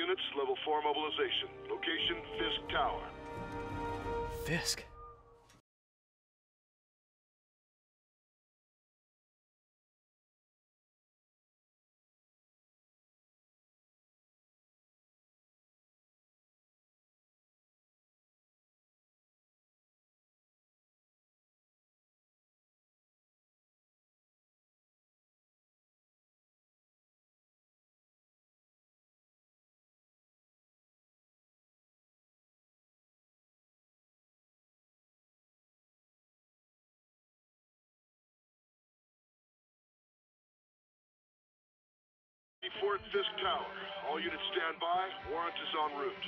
units, level 4 mobilization. Location, Fisk Tower. Fisk? Fort Fisk Tower. All units stand by. Warrant is en route.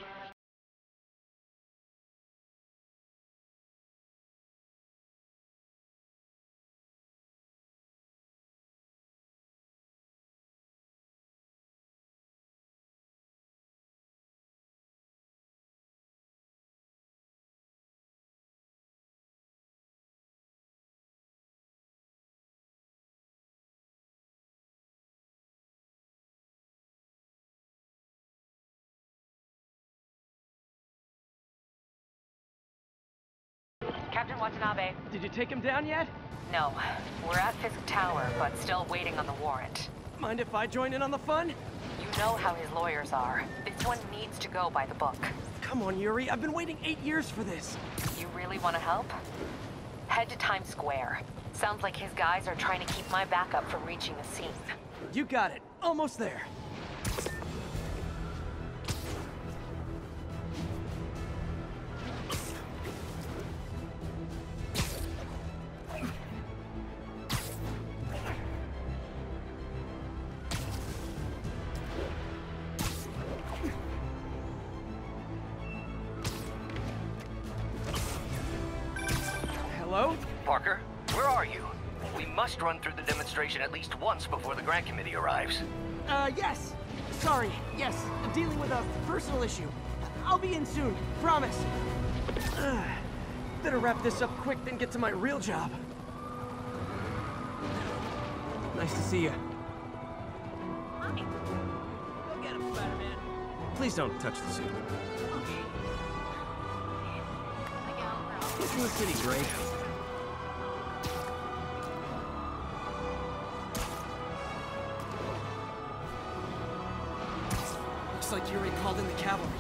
Captain Watanabe. Did you take him down yet? No. We're at Fisk Tower, but still waiting on the warrant. Mind if I join in on the fun? You know how his lawyers are. This one needs to go by the book. Come on, Yuri. I've been waiting 8 years for this. You really want to help? Head to Times Square. Sounds like his guys are trying to keep my backup from reaching the scene. You got it. Almost there. Hello? Parker, where are you? We must run through the demonstration at least once before the grant committee arrives. Yes. Sorry. Yes. I'm dealing with a personal issue. I'll be in soon. Promise. Better wrap this up quick than get to my real job. Nice to see you. Hi. Go get him, Spider-Man. Please don't touch the suit. Okay. Isn't the city great? Looks like Yuri called in the cavalry.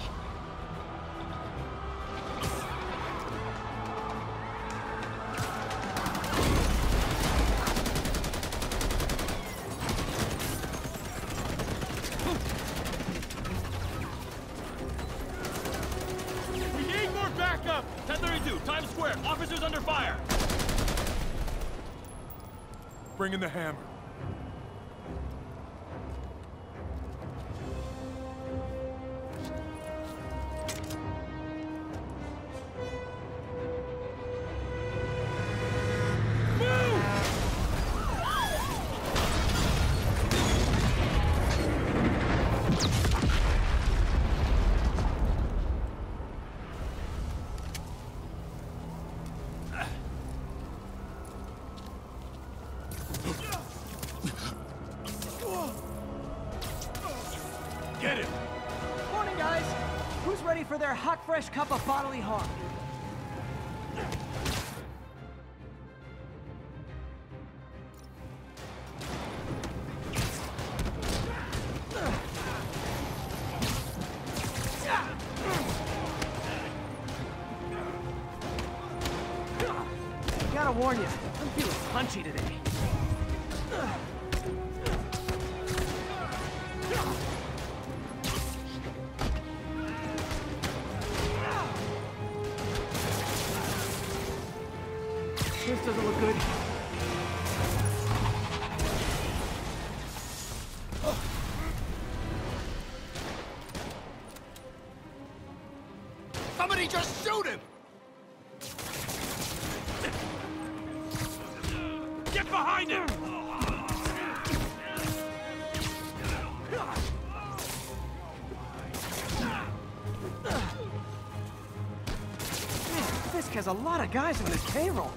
We need more backup! 1032, Times Square, officers under fire! Bring in the hammer. Get him! Morning, guys! Who's ready for their hot, fresh cup of bodily harm? Gotta warn you, I'm feeling punchy today. This doesn't look good. Somebody just shoot him! Get behind him! Fisk has a lot of guys on his payroll.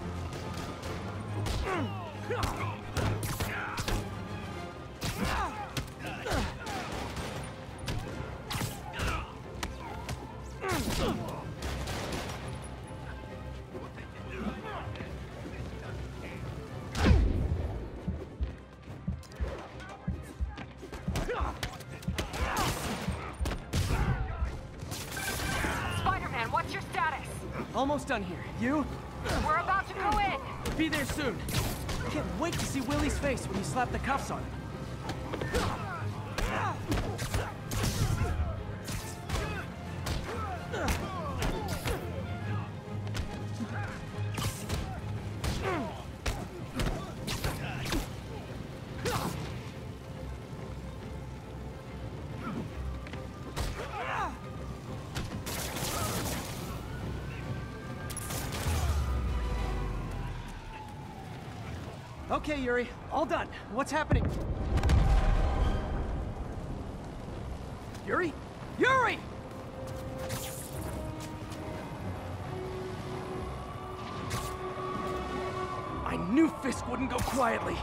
Spider-Man, what's your status? Almost done here. You? We're about to go in. Be there soon. Can't wait to see Willie's face when you slap the cuffs on him. Okay, Yuri. All done. What's happening? Yuri? Yuri! I knew Fisk wouldn't go quietly.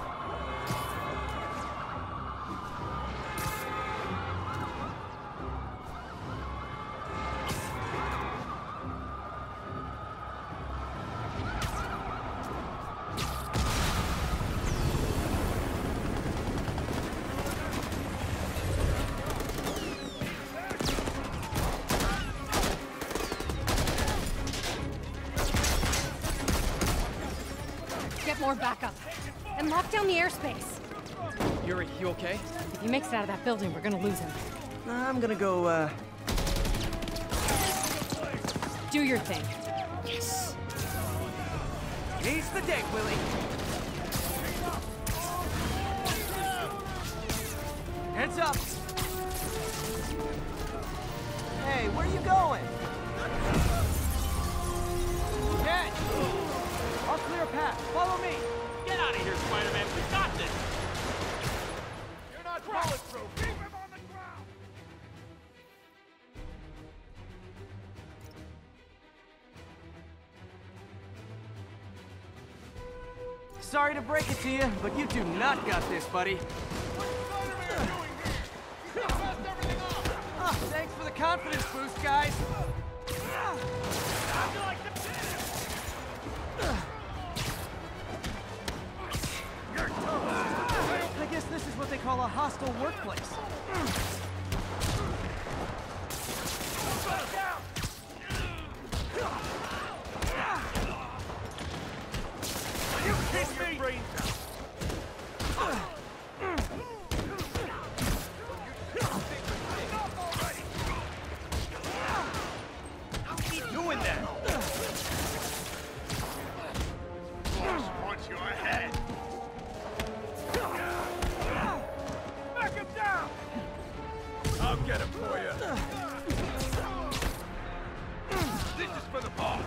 Get more backup. And lock down the airspace. Yuri, you okay? If he makes it out of that building, we're gonna lose him. I'm gonna go, Do your thing. Yes! He's the day, Willie! Heads up! Hey, where are you going? Ken! I'll clear a path. Follow me! Get out of here, Spider-Man. We got this. You're not bulletproof. Keep him on the ground. Sorry to break it to you, but you do not got this, buddy. Oh, thanks for the confidence boost, guys. I guess this is what they call a hostile workplace. You kiss me. Keep doing that. Boss wants your head. Back him down. I'll get him for you. This is for the boss.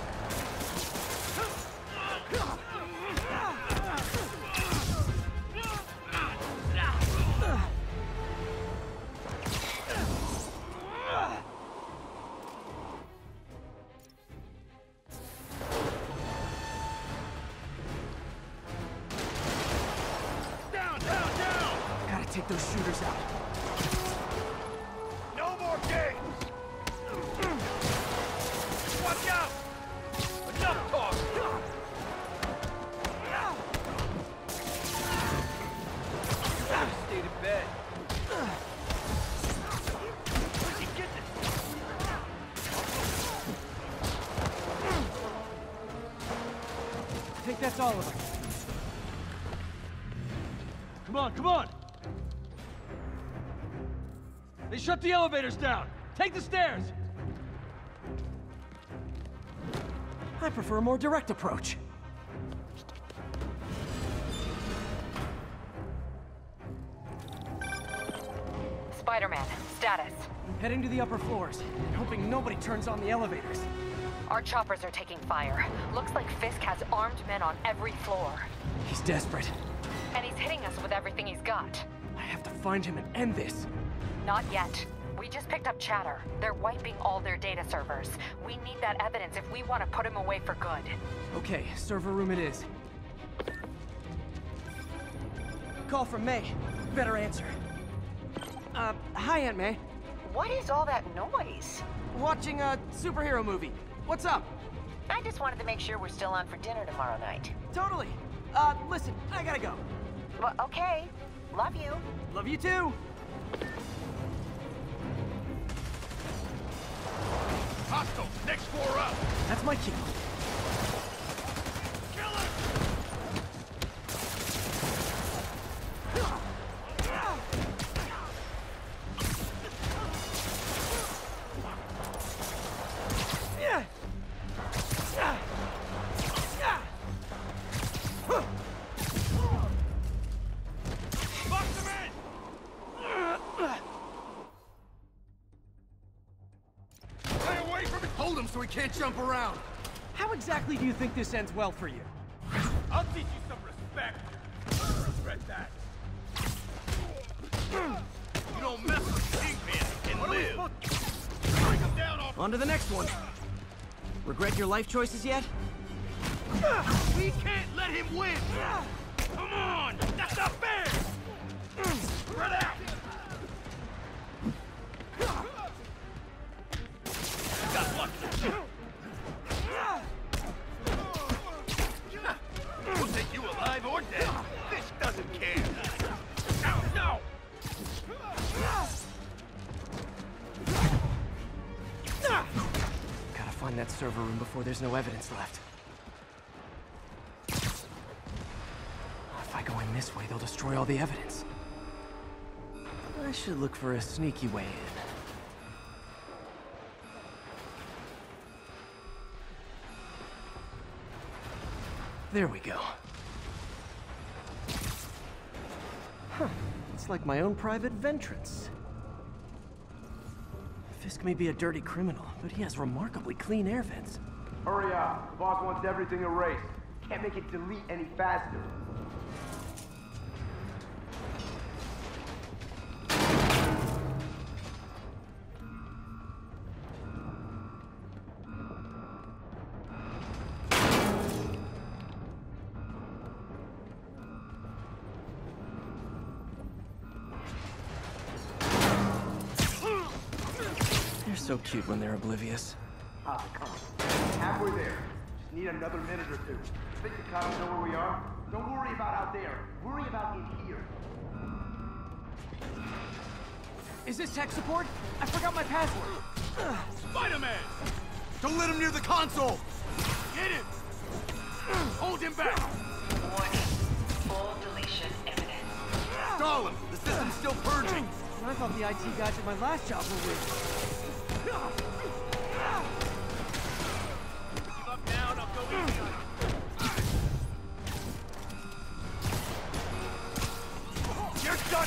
Gotta take those shooters out. No more games. Watch out! Enough talk! You better stay in bed. Where'd you get this? I think that's all of them. Come on, come on! They shut the elevators down! Take the stairs! I prefer a more direct approach. Spider-Man, status. Heading to the upper floors, and hoping nobody turns on the elevators. Our choppers are taking fire. Looks like Fisk has armed men on every floor. He's desperate. And he's hitting us with everything he's got. I have to find him and end this. Not yet. We just picked up chatter. They're wiping all their data servers. We need that evidence if we want to put him away for good. Okay, server room it is. Call from May. Better answer. Hi, Aunt May. What is all that noise? Watching a superhero movie. What's up? I just wanted to make sure we're still on for dinner tomorrow night. Totally. Listen, I gotta go. Well, okay. Love you. Love you too. Hostile, next floor up. That's my cue. Kill him! Hold him so he can't jump around. How exactly do you think this ends well for you? I'll teach you some respect. You'll regret that. You don't mess with Kingpin and live. Break him down off. On to the next one. Regret your life choices yet? We can't let him win. Come on, that's not fair. Spread out. Got lucky. We'll take you alive or dead. This doesn't care. No! Gotta find that server room before there's no evidence left. If I go in this way, they'll destroy all the evidence. I should look for a sneaky way in. There we go. Huh. It's like my own private ventrance. Fisk may be a dirty criminal, but he has remarkably clean air vents. Hurry up. The boss wants everything erased. Can't make it delete any faster. They're so cute when they're oblivious. Halfway there. Just need another minute or two. Think the cops know where we are? Don't worry about out there. Worry about in here. Is this tech support? I forgot my password. Spider-Man! Don't let him near the console! Get him! Hold him back! Warning. Full deletion imminent. Stall him! The system's still purging! I thought the IT guys at my last job were with. Give up now and I'll go easy on you. You're done!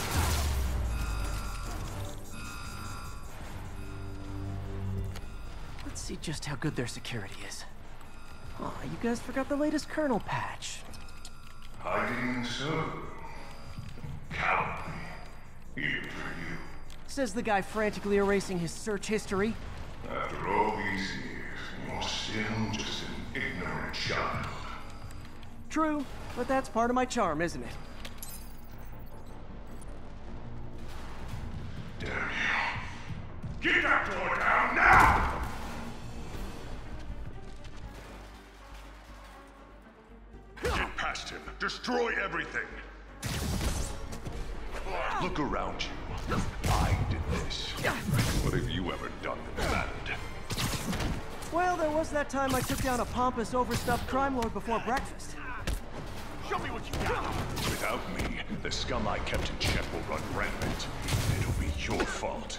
Let's see just how good their security is. Aw, you guys forgot the latest kernel patch. Hiding so. Cowardly. Even for you. Says the guy frantically erasing his search history. After all these years, you're still just an ignorant child. True, but that's part of my charm, isn't it? Damn you. Get that door down now! Get past him. Destroy everything. Look around you. I did this. What have you ever done that mattered? Well, there was that time I took down a pompous, overstuffed crime lord before breakfast. Show me what you got! Without me, the scum I kept in check will run rampant. It'll be your fault.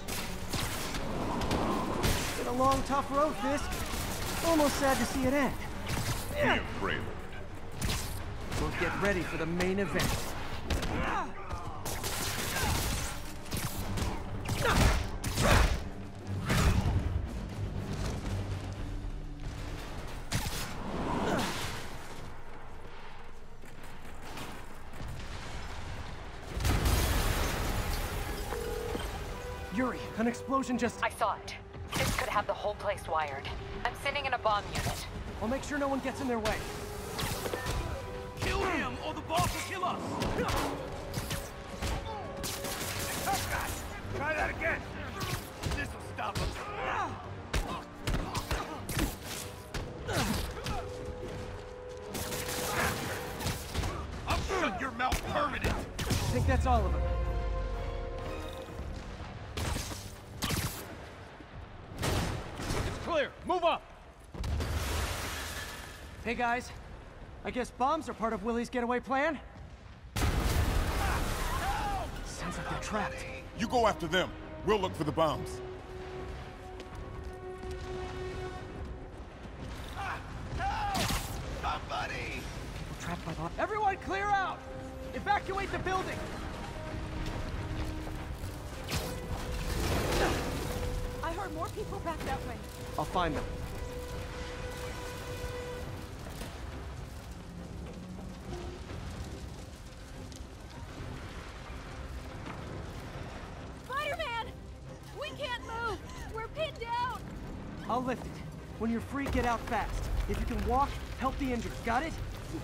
Been a long, tough road, Fisk. Almost sad to see it end. Be a Prelude. We'll get ready for the main event. Yuri, an explosion just... I saw it. This could have the whole place wired. I'm sending in a bomb unit. I'll make sure no one gets in their way. Kill him, or the boss will kill us! Try that again! think that's all of them. It's clear. Move up. Hey guys, I guess bombs are part of Willie's getaway plan? Sounds like they're trapped. You go after them. We'll look for the bombs. Somebody! Trapped by bomb. Everyone clear out! Evacuate the building! I heard more people back that way. I'll find them. Spider-Man! We can't move! We're pinned down! I'll lift it. When you're free, get out fast. If you can walk, help the injured. Got it?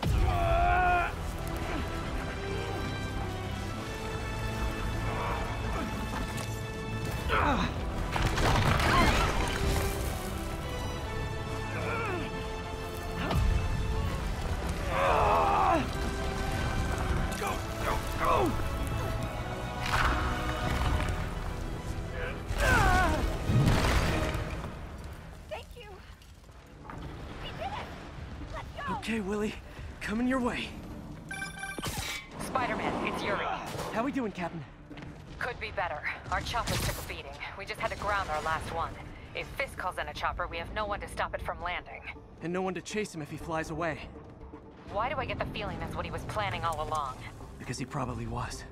Thank you! We did it! Let's go! Okay, Willie. Coming your way. Spider-Man, it's Yuri. How we doing, Captain? Could be better. Our choppers took a beating. We just had to ground our last one. If Fisk calls in a chopper, we have no one to stop it from landing. And no one to chase him if he flies away. Why do I get the feeling that's what he was planning all along? Because he probably was.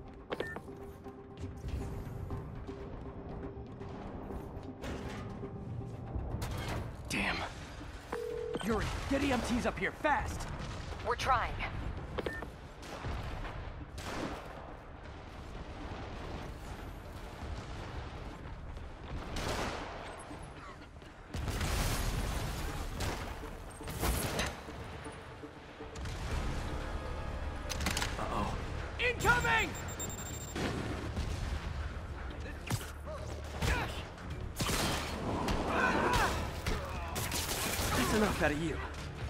Damn. Yuri, get EMTs up here, fast! We're trying. Uh-oh. Incoming! That's enough out of you.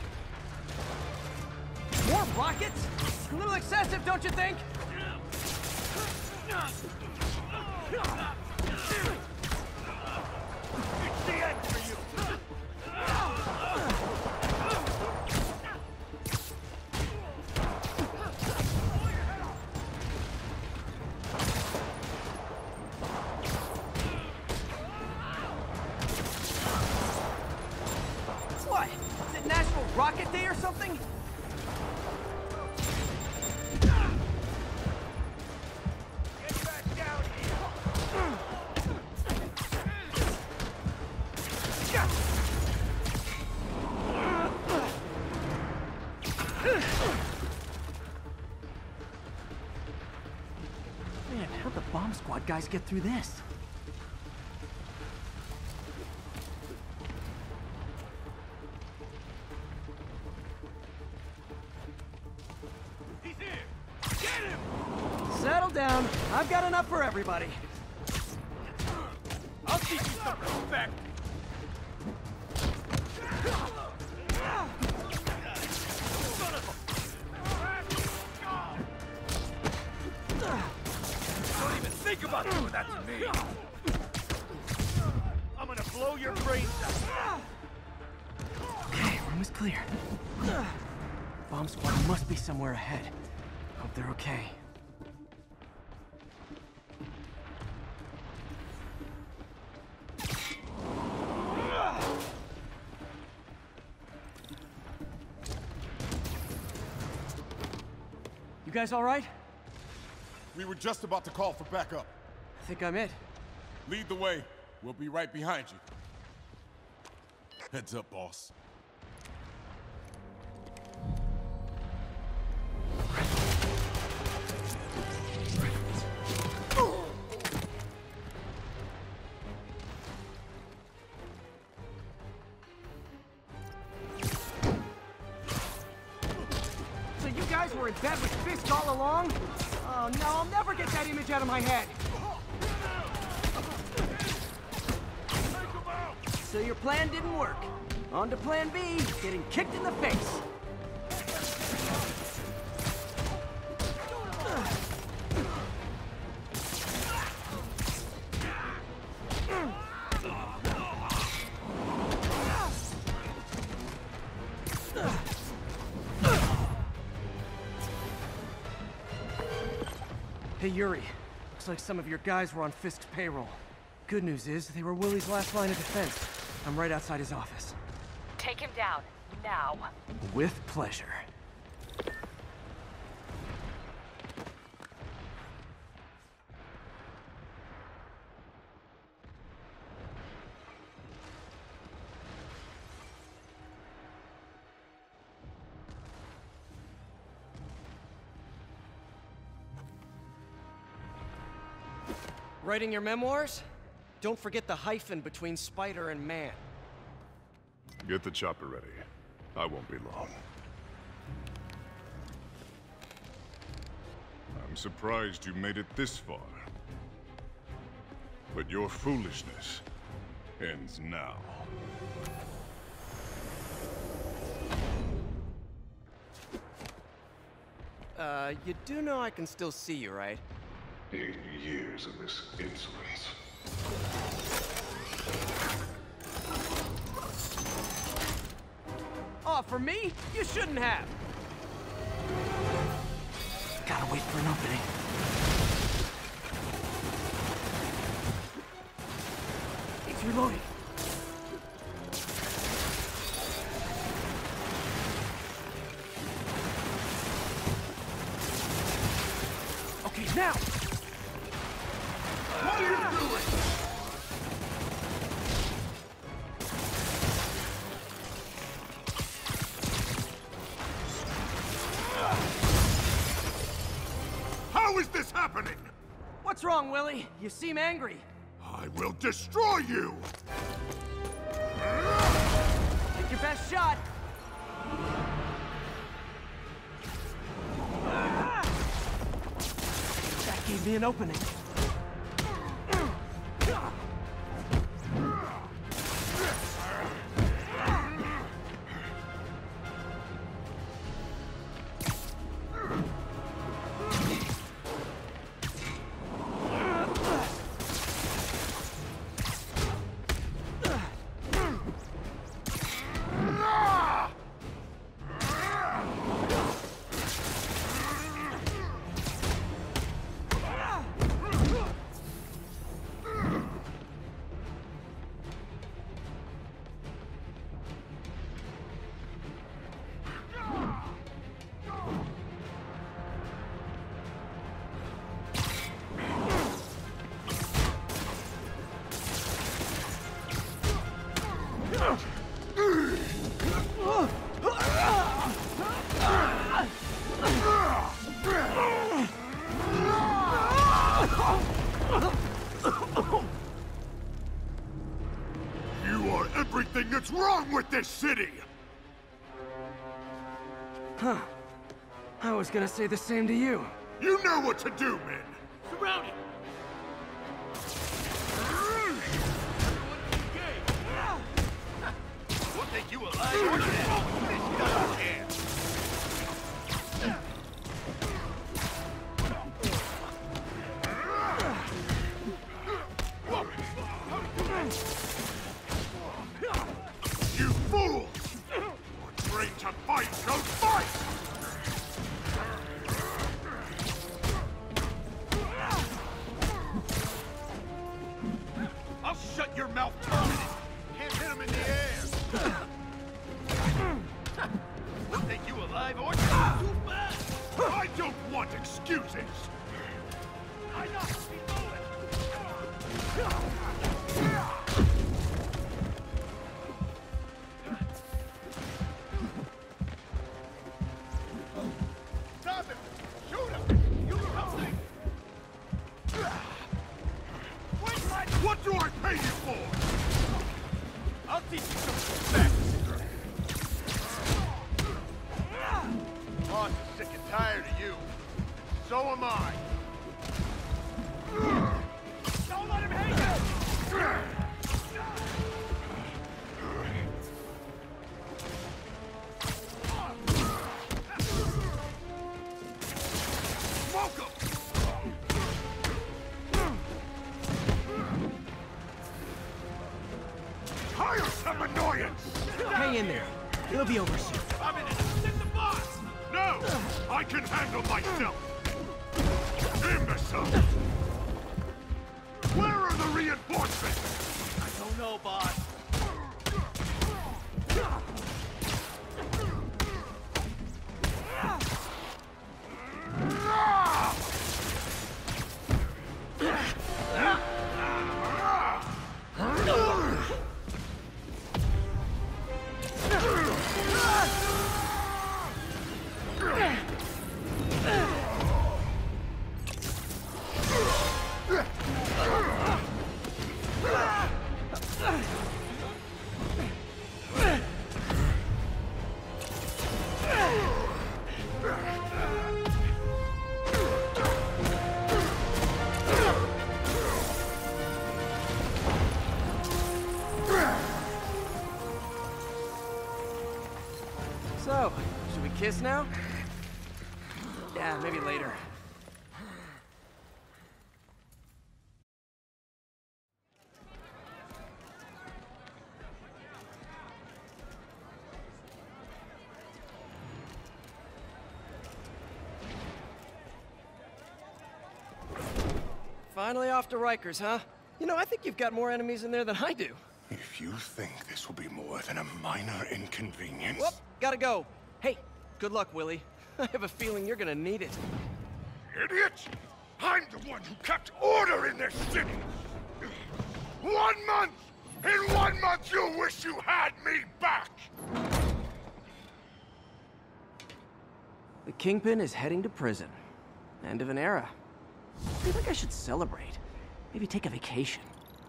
More rockets? A little excessive, don't you think? It's the end for you! What? Is it National Rocket Day or something? Get back down here! Man, how'd the bomb squad guys get through this? He's here! Get him! Settle down. I've got enough for everybody. I'll teach you some respect! Don't even think about doing that to me! I'm gonna blow your brains out! Okay, room is clear. Bomb squad must be somewhere ahead. Hope they're okay. You guys all right? We were just about to call for backup. I think I'm it. Lead the way. We'll be right behind you. Heads up, boss. So you guys were in bed with Fisk all along? Oh no, I'll never get that image out of my head. So your plan didn't work. On to plan B, getting kicked in the face. Hey, Yuri. Looks like some of your guys were on Fisk's payroll. Good news is, they were Willie's last line of defense. I'm right outside his office. Take him down, now. With pleasure. Writing your memoirs? Don't forget the hyphen between spider and man. Get the chopper ready. I won't be long. I'm surprised you made it this far. But your foolishness ends now. You do know I can still see you, right? 8 years of this insolence. Oh, for me? You shouldn't have. Gotta wait for an opening. It's reloading. Okay, now! What are you doing? How is this happening? What's wrong, Willie? You seem angry. I will destroy you! Take your best shot. That gave me an opening. You are everything that's wrong with this city! Huh. I was gonna say the same to you. You know what to do, men! Surround him! What think you alive? What is that? This doesn't care. You fools! You're trained to fight, go fight! I'll shut your mouth permanent. Can't hit him in the air. What think you alive or too fast? I don't want excuses! I know. Keep moving. Stop him! Shoot him! Use something! What do I pay you for? I'll teach you some respect. Boss is sick and tired of you. So am I. Don't let him hate you! Smoke 'em! Tiresome annoyance! Hang in there. It'll be over soon. I'm in it. Stick the boss! No! I can handle myself! Imbecile! Where are the reinforcements? I don't know, boss. So, should we kiss now? Yeah, maybe later. Finally off to Rikers, huh? You know, I think you've got more enemies in there than I do. If you think this will be more than a minor inconvenience... Whoop, gotta go. Hey, good luck, Willie. I have a feeling you're gonna need it. Idiot! I'm the one who kept order in this city! 1 month! In 1 month you'll wish you had me back! The Kingpin is heading to prison. End of an era. I feel like I should celebrate. Maybe take a vacation.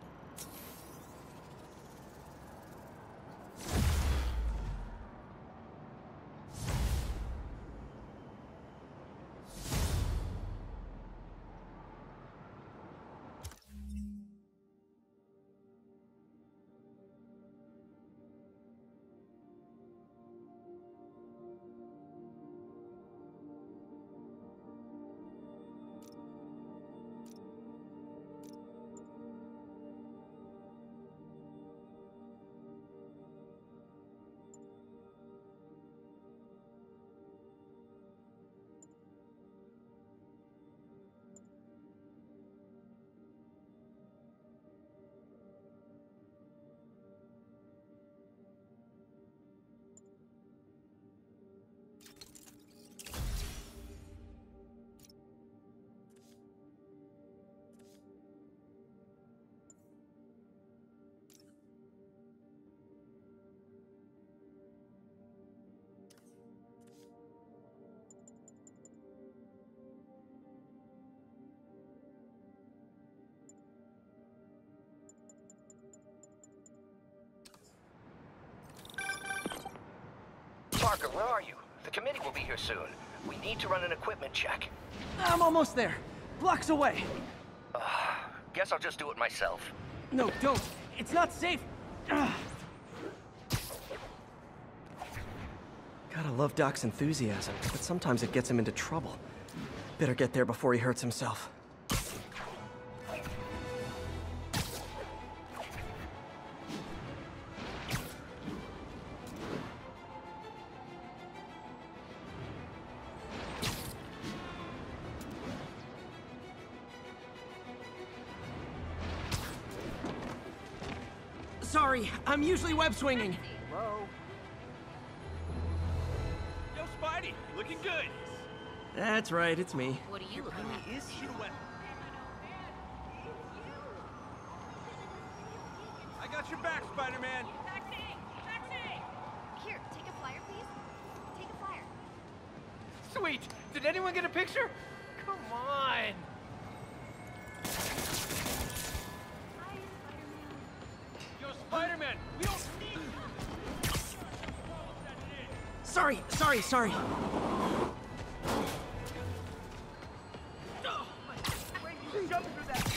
Parker, where are you? The committee will be here soon. We need to run an equipment check. I'm almost there. Blocks away. Guess I'll just do it myself. No, don't. It's not safe. Gotta love Doc's enthusiasm, but sometimes it gets him into trouble. Better get there before he hurts himself. Sorry, I'm usually web swinging. Hello? Yo, Spidey, looking good. That's right, it's me. What are you looking at? Is he wet? I got your back, Spider-Man. Taxi! Taxi! Here, take a flyer, please. Take a flyer. Sweet! Did anyone get a picture? Come on! Yo, Spider-Man, we don't need you. Sorry. Wait, you jumped through that